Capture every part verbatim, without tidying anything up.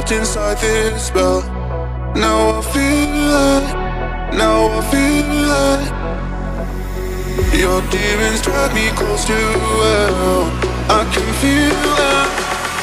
trapped inside this spell. Now I feel it, now I feel it. Your demons drag me close to hell. I can feel it.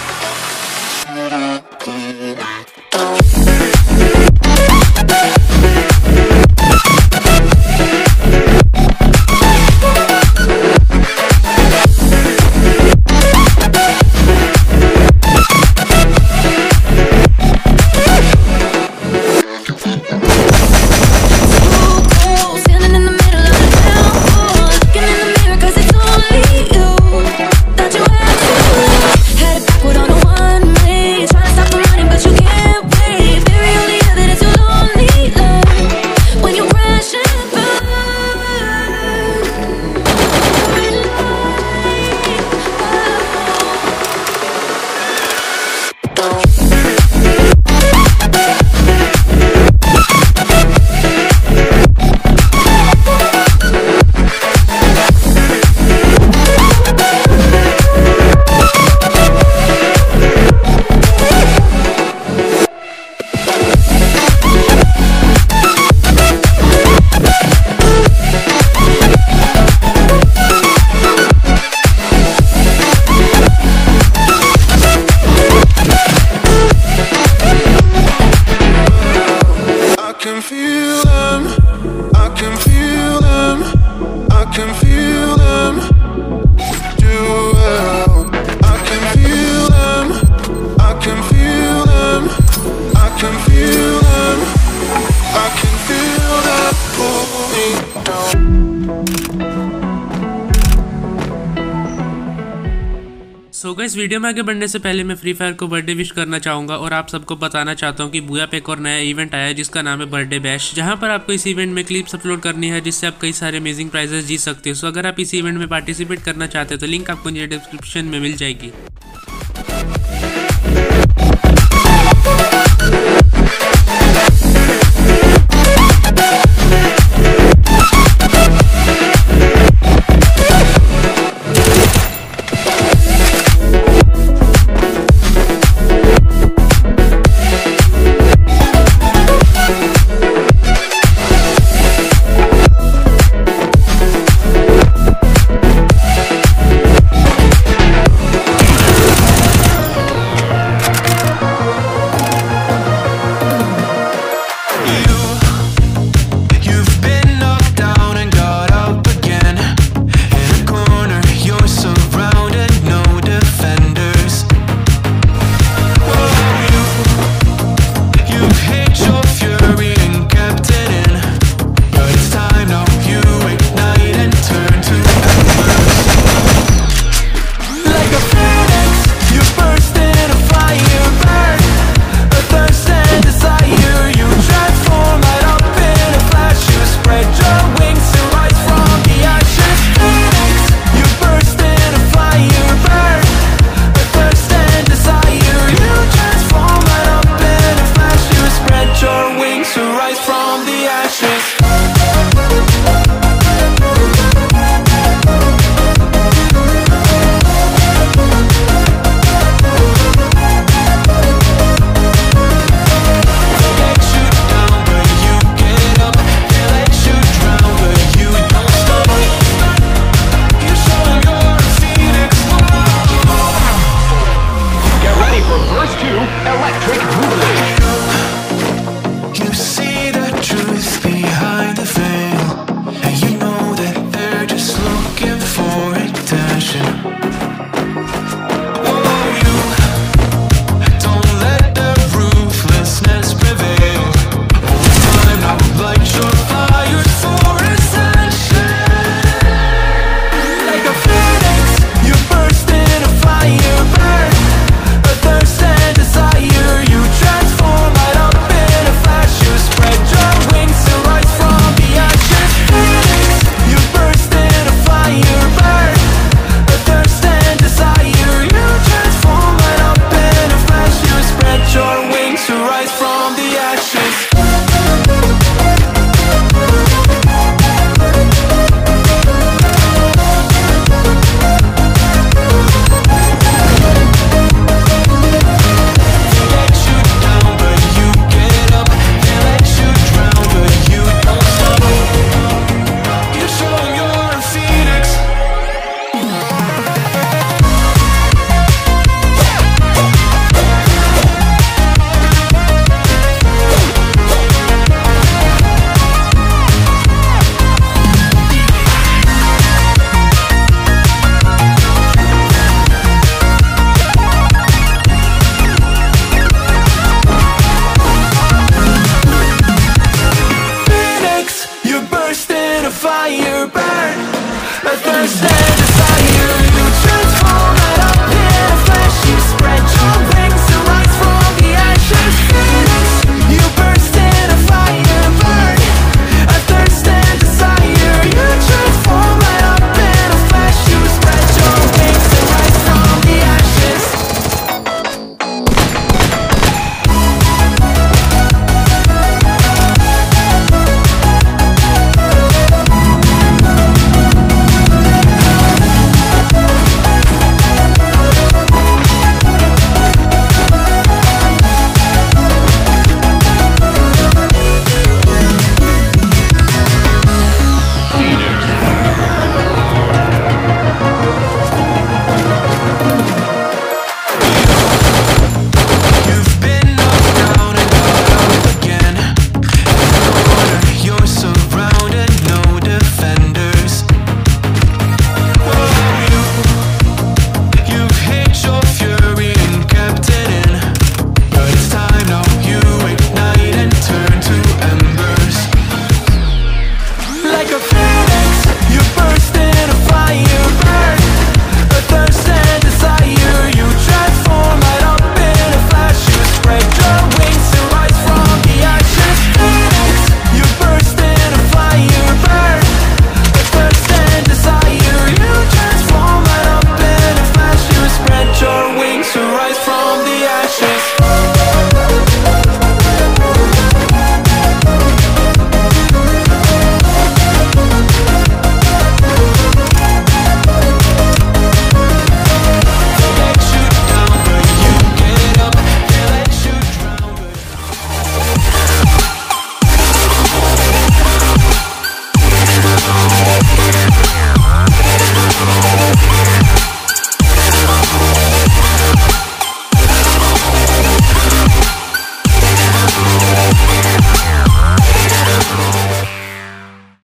So guys, video में आगे बढ़ने से पहले मैं free fire को birthday wish करना चाहूँगा और आप सबको बताना चाहता हूँ कि बुया पे एक और नया इवेंट आया है जिसका नाम है बर्थडे बैश, जहाँ पर आपको इस इवेंट में क्लिप्स अपलोड करनी है जिससे आप कई सारे अमेजिंग प्राइजेस जीत सकते हो। सो अगर आप इस इवेंट में पार्टिसिपेट करना चाहते हो तो लिंक आपको नीचे डिस्क्रिप्शन में मिल जाएगी।